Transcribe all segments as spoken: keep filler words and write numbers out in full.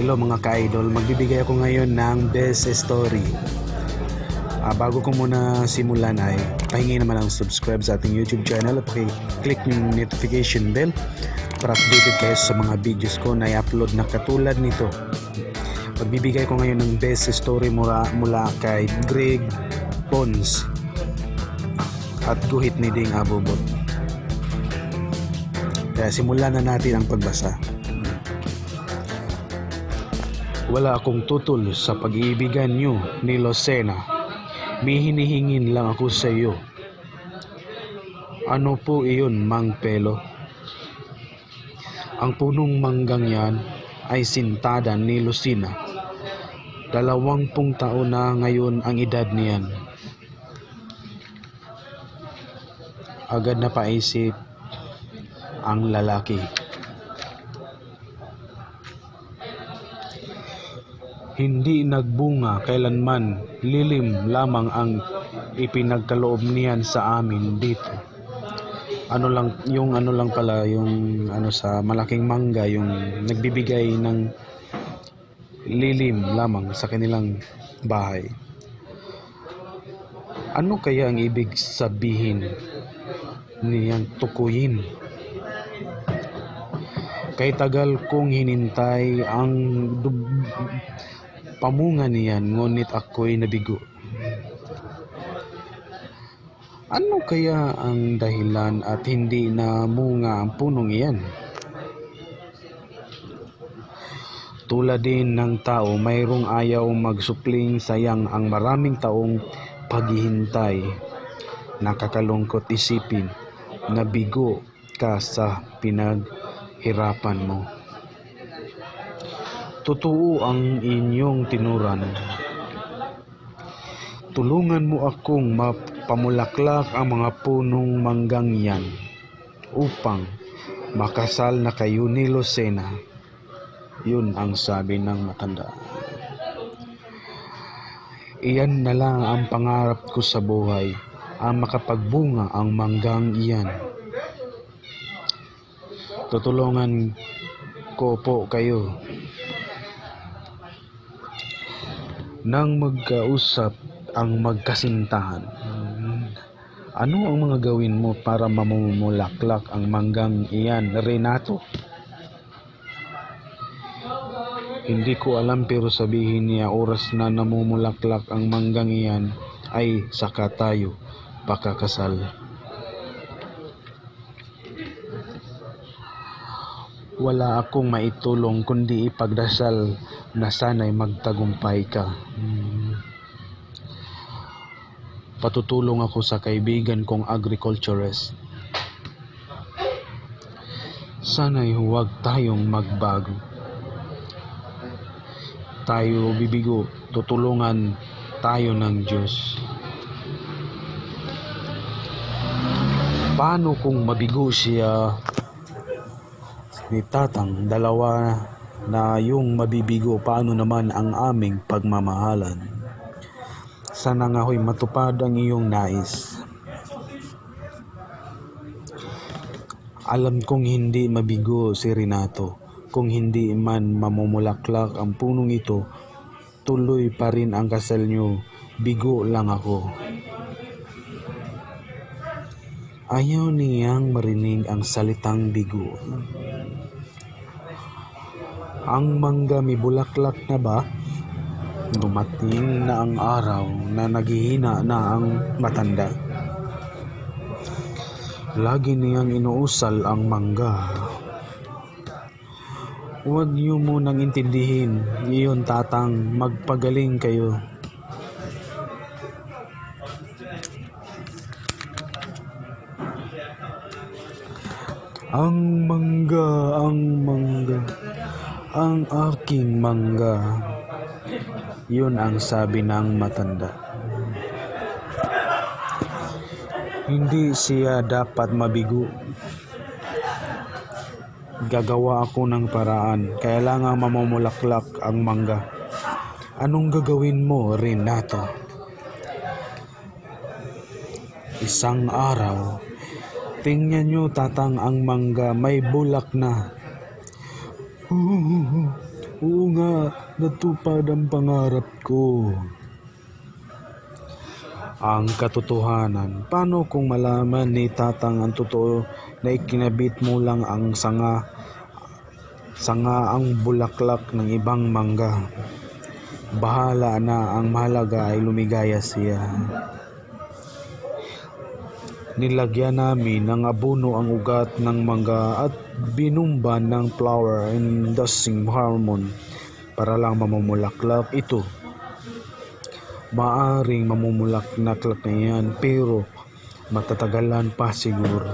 Hello mga ka-idol, magbibigay ako ngayon ng best story. Ah, bago ko muna simulan ay pahingi naman ang subscribe sa ating YouTube channel at pakiclick yung notification bell para updated kayo sa mga videos ko na i-upload na katulad nito. Magbibigay ko ngayon ng best story mula, mula kay Greg Pons at guhit ni Ding Abobot. Kaya simulan na natin ang pagbasa. Wala akong tutol sa pag-iibigan nyo ni Lucena. May hinihingin lang ako sa iyo. Ano po iyon, Mang Pelo? Ang punong manggang yan ay sintada ni Lucena. Dalawampung taon na ngayon ang edad niyan. Agad na paisip ang lalaki. Hindi nagbunga kailanman, lilim lamang ang ipinagkaloob niyan sa amin dito. Ano lang, yung ano lang pala, yung ano sa malaking mangga, yung nagbibigay ng lilim lamang sa kanilang bahay. Ano kaya ang ibig sabihin niyang tukuyin? Kay tagal kong hinintay ang dub- pamunga niyan, ngunit ako'y nabigo. Ano kaya ang dahilan at hindi namunga ang punong iyan? Tulad din ng tao, mayroong ayaw magsupling, sayang ang maraming taong paghihintay. Nakakalungkot isipin na bigo ka sa pinaghirapan mo. Totoo ang inyong tinuran. Tulungan mo akong mapamulaklak ang mga punong manggang yan upang makasal na kayo ni Lucena. Yun ang sabi ng matanda. Iyan na lang ang pangarap ko sa buhay, ang makapagbunga ang manggang iyan. Tutulungan ko po kayo. Nang magkausap ang magkasintahan, ano ang mga gawin mo para mamumulaklak ang manggang iyan, Renato? Hindi ko alam, pero sabihin niya oras na namumulaklak ang manggang iyan ay saka tayo pakakasal. Wala akong maitulong kundi ipagdasal na sana'y magtagumpay ka. Hmm. Patutulong ako sa kaibigan kong agriculturist. Sana'y huwag tayong magbago. Tayo bibigo, tutulungan tayo ng Diyos. Paano kung mabigo siya ni Tatang? Dalawa na yung mabibigo, paano naman ang aming pagmamahalan? Sana nga ho'y matupad ang iyong nais. Alam kong hindi mabigo si Renato. Kung hindi man mamumulaklak ang punong ito, tuloy pa rin ang kasal niyo. Bigo lang ako. Ayaw niyang marinig ang salitang bigo. Ang mangga may bulaklak na ba? Dumating na ang araw na naghihina na ang matanda. Lagi niyang inuusal ang mangga. Huwag niyo munang intindihin iyon, Tatang. Magpagaling kayo. Ang mangga, ang mangga, ang aking mangga. Yun ang sabi ng matanda. Hindi siya dapat mabigo. Gagawa ako ng paraan. Kailangan mamumulaklak ang mangga. Anong gagawin mo, Renato? Isang araw, tingnan nyo, Tatang, ang mangga may bulak na. Uh, Oo nga, natupad ang pangarap ko. Ang katotohanan, paano kung malaman ni Tatang ang totoo na ikinabit mo lang ang sanga, sanga ang bulaklak ng ibang mangga? Bahala na, ang mahalaga ay lumigaya siya. Nilagyan namin ng abono ang ugat ng mangga at binumban ng flower and dusting hormone para lang mamumulaklak ito. Maaring mamumulaklak na yan, pero matatagalan pa siguro.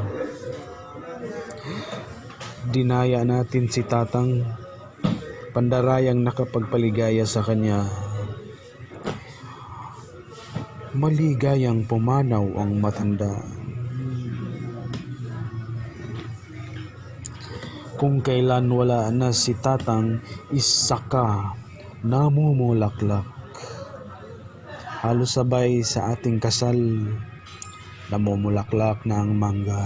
Dinaya natin si Tatang, pandarayang nakapagpaligaya sa kanya. Maligayang pumanaw ang matanda. Kung kailan wala na si Tatang, isaka namumulaklak. Halos sabay sa ating kasal, namumulaklak na ang mangga.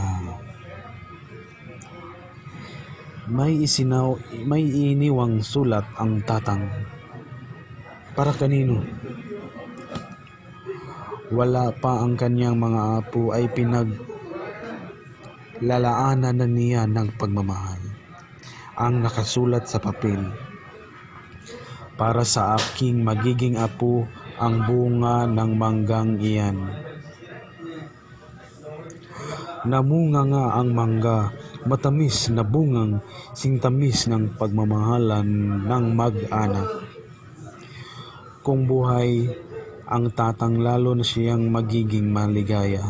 May isinaw, may iniwang sulat ang Tatang. Para kanino? Wala pa ang kanyang mga apo ay pinaglalaanan na niya ng pagmamahal. Ang nakasulat sa papel. Para sa aking magiging apo ang bunga ng manggang iyan. Namunga nga ang mangga, matamis na bungang singtamis ng pagmamahalan ng mag-anak. Kung buhay ang Tatang, lalo na siyang magiging maligaya.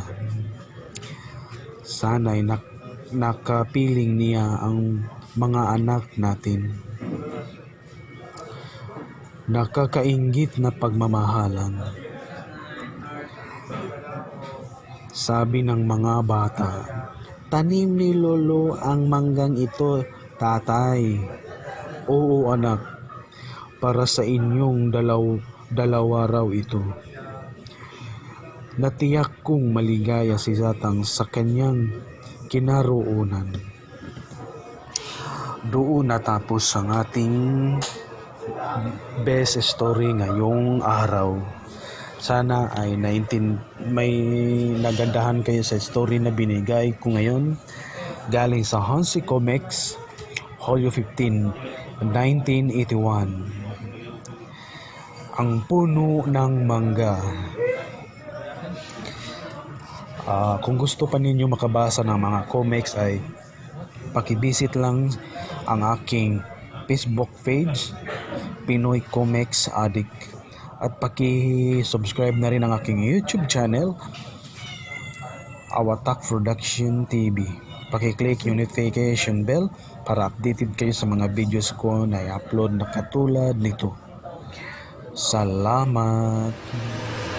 Sana'y nak nakapiling niya ang mga anak natin. Nakakainggit na pagmamahalan. Sabi ng mga bata, tanim ni Lolo ang manggang ito, Tatay. Oo anak, para sa inyong dalaw, dalawa raw ito. Natiyak kong maligaya si Tatang sa kanyang kinaroonan. Doon natapos ang ating best story ngayong araw. Sana ay naintin may nagandahan kayo sa story na binigay ko ngayon galing sa Hansi Comics, Hulyo fifteenth, nineteen eighty-one. Ang puno ng mangga. Uh, kung gusto pa ninyo makabasa ng mga comics ay pakibisit lang ang aking Facebook page, Pinoy Comics Addict, at paki-subscribe na rin ang aking YouTube channel, Awatak Production T V. Paki-click yung notification bell para updated kayo sa mga videos ko na i-upload na katulad nito. Salamat!